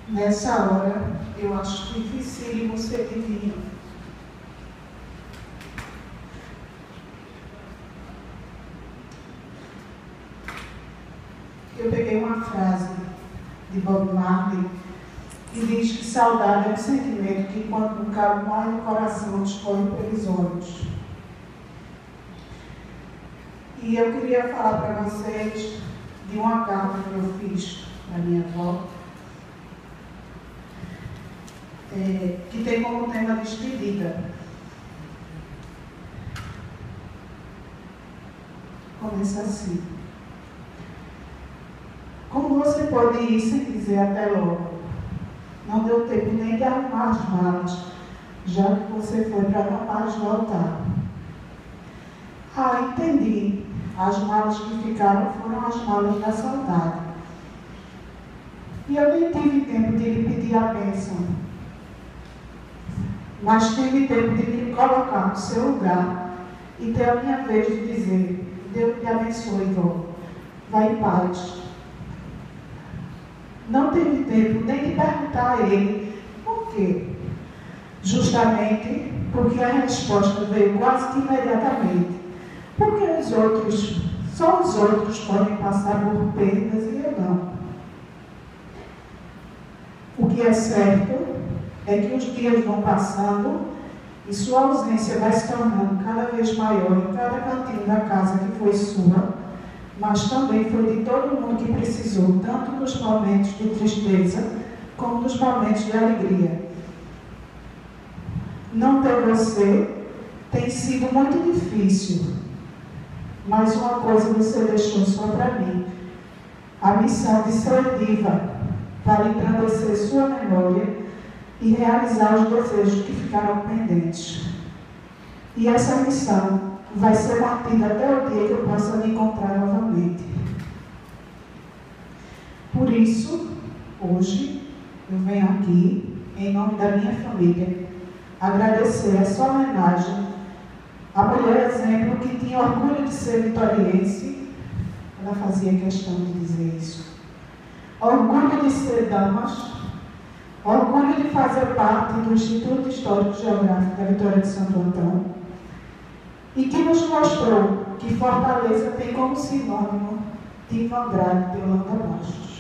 Nessa hora, eu acho dificílimo ser divino. Eu peguei uma frase de Bob Marley que diz que saudade é um sentimento que, quando não cabe mais no coração, escorre pelos olhos. E eu queria falar para vocês de uma carta que eu fiz para minha avó, que tem como tema despedida. Começa assim: como você pode ir sem dizer até logo? Não deu tempo nem de arrumar as malas, já que você foi para não mais voltar. Ah, entendi. As malas que ficaram foram as malas da saudade. E eu nem tive tempo de lhe pedir a bênção, mas tive tempo de me colocar no seu lugar e ter a minha vez de dizer: Deus te abençoe, vó. Vai em paz. Não teve tempo nem de perguntar a ele por quê. Justamente porque a resposta veio quase que imediatamente. Porque só os outros podem passar por perdas e eu não. O que é certo é que os dias vão passando e sua ausência vai se tornando cada vez maior em cada cantinho da casa que foi sua, mas também foi de todo mundo que precisou, tanto nos momentos de tristeza como nos momentos de alegria. Não ter você tem sido muito difícil, mas uma coisa você deixou só para mim: a missão de ser diva, para engrandecer sua memória e realizar os desejos que ficaram pendentes. E essa missão vai ser mantida até o dia que eu possa me encontrar novamente. Por isso, hoje, eu venho aqui, em nome da minha família, agradecer essa homenagem à mulher exemplo que tinha orgulho de ser vitoriense. Ela fazia questão de dizer isso. Orgulho de ser damas, orgulho de fazer parte do Instituto Histórico Geográfico da Vitória de Santo Antão, e que nos mostrou que Fortaleza tem como sinônimo de Andrade de Holanda Bastos.